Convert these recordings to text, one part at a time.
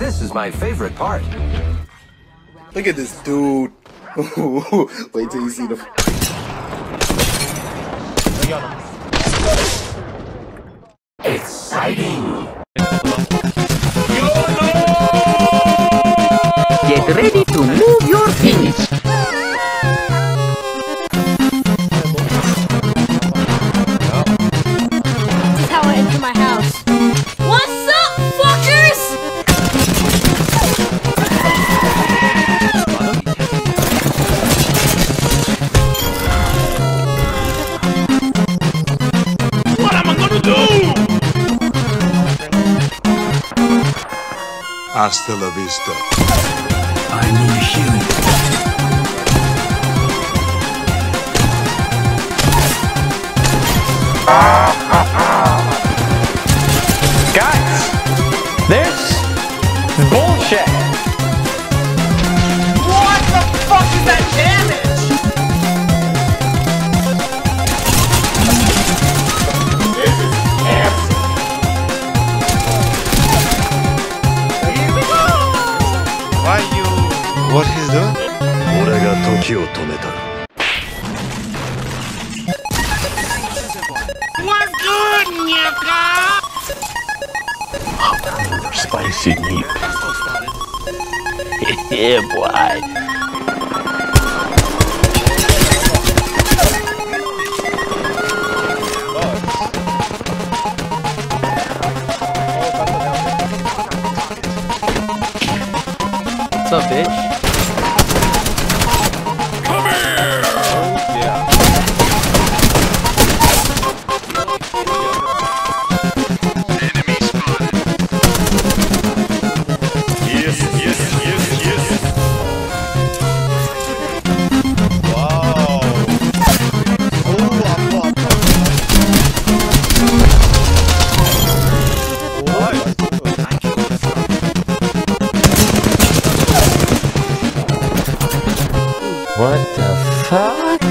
This is my favorite part. Look at this dude. Wait till you see the... Exciting! Get ready to move your feet. This is how I enter my house. What's up, fuckers? What am I gonna do? Hasta la vista. I need healing. Guys, this is bullshit. What the fuck is that damage? This is nasty. Here we go. Why you... What he's doing? 俺が時を止めた。 What's good, Nyaka? Spicy meat. Yeah, boy. What's up, bitch? What the fuck?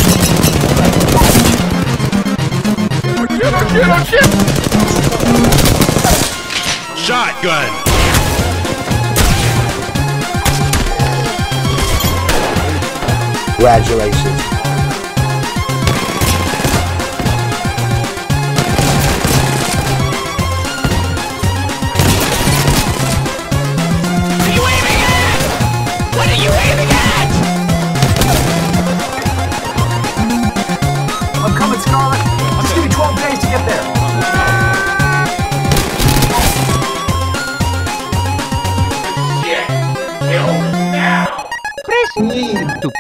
Shotgun! Congratulations. Are you aiming at? What are you aiming at? I'm coming, Scarlet. Just give me 12 days to get there. Shit. Kill him now. Press E to...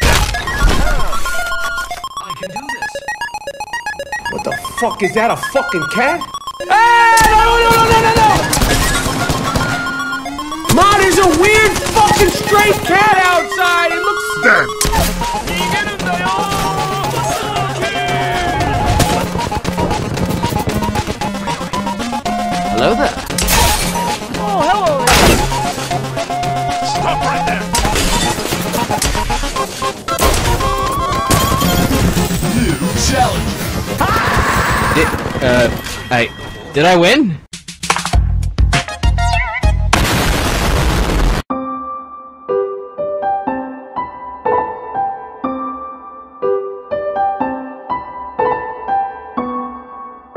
I can do this. What the fuck? Is that a fucking cat? Hey, no! Ma, there's a weird fucking stray cat outside. It looks... Hello there. Oh, hello. Stop right there! Did I win?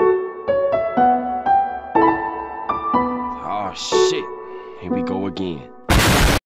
Oh shit, here we go again.